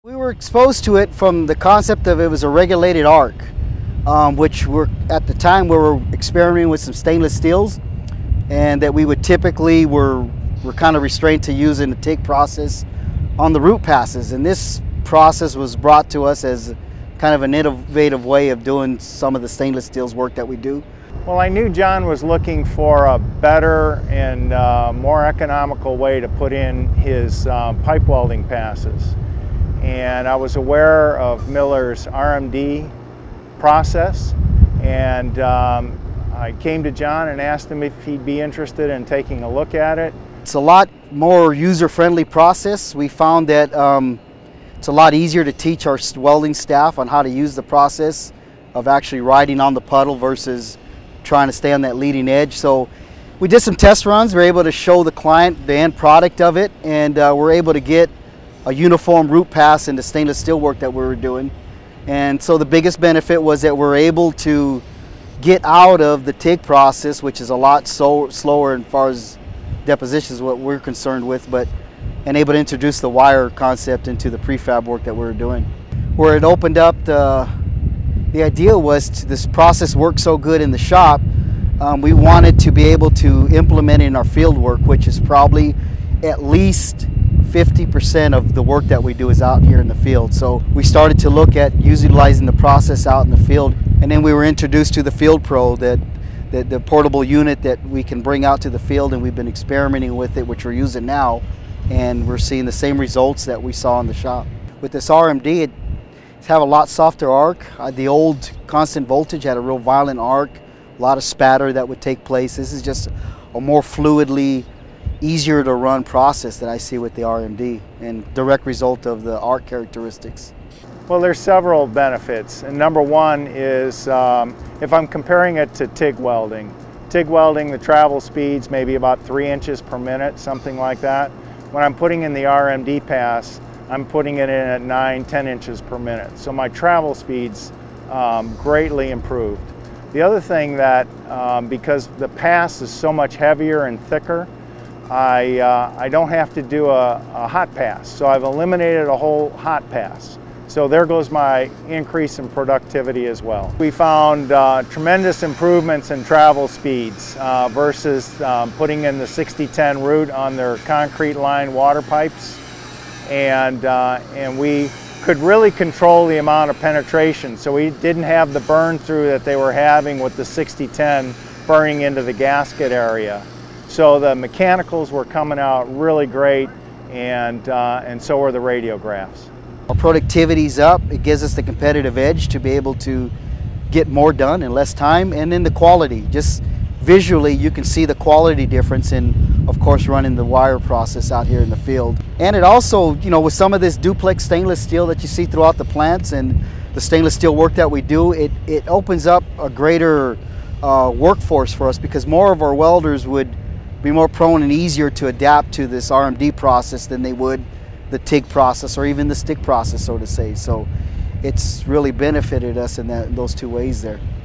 We were exposed to it from the concept of it was a regulated arc, which at the time we were experimenting with some stainless steels, and that we would typically were kind of restrained to using the TIG process on the root passes. And this process was brought to us as kind of an innovative way of doing some of the stainless steels work that we do. Well, I knew John was looking for a better and more economical way to put in his pipe welding passes. And I was aware of Miller's RMD process, and I came to John and asked him if he'd be interested in taking a look at it. It's a lot more user-friendly process. We found that it's a lot easier to teach our welding staff on how to use the process of actually riding on the puddle versus trying to stay on that leading edge. So we did some test runs. We were able to show the client the end product of it, and we're able to get a uniform root pass in the stainless steel work that we were doing. And so the biggest benefit was that we're able to get out of the TIG process, which is a lot slower as far as deposition is what we're concerned with, and able to introduce the wire concept into the prefab work that we were doing. Where it opened up, the idea was this process worked so good in the shop, we wanted to be able to implement it in our field work, which is probably at least 50% of the work that we do is out here in the field. So we started to look at utilizing the process out in the field, and then we were introduced to the Field Pro, the portable unit that we can bring out to the field, and we've been experimenting with it, which we're using now, and we're seeing the same results that we saw in the shop. With this RMD, it's have a lot softer arc. The old constant voltage had a real violent arc, a lot of spatter that would take place. This is just a more fluidly, easier to run process that I see with the RMD, and direct result of the arc characteristics. Well, there's several benefits, and number one is if I'm comparing it to TIG welding, the travel speeds maybe about 3 inches per minute, something like that. When I'm putting in the RMD pass, I'm putting it in at 9-10 inches per minute. So my travel speeds greatly improved. The other thing that, because the pass is so much heavier and thicker, I don't have to do a hot pass. So I've eliminated a whole hot pass. So there goes my increase in productivity as well. We found tremendous improvements in travel speeds versus putting in the 60-10 route on their concrete lined water pipes. And we could really control the amount of penetration. So we didn't have the burn through that they were having with the 60-10 burning into the gasket area. So the mechanicals were coming out really great, and so were the radiographs. Our productivity's up. It gives us the competitive edge to be able to get more done in less time, and then the quality. Just visually, you can see the quality difference in, of course, running the wire process out here in the field. And it also, you know, with some of this duplex stainless steel that you see throughout the plants and the stainless steel work that we do, it opens up a greater workforce for us, because more of our welders would be more prone and easier to adapt to this RMD process than they would the TIG process or even the stick process, so to say. So it's really benefited us in those two ways there.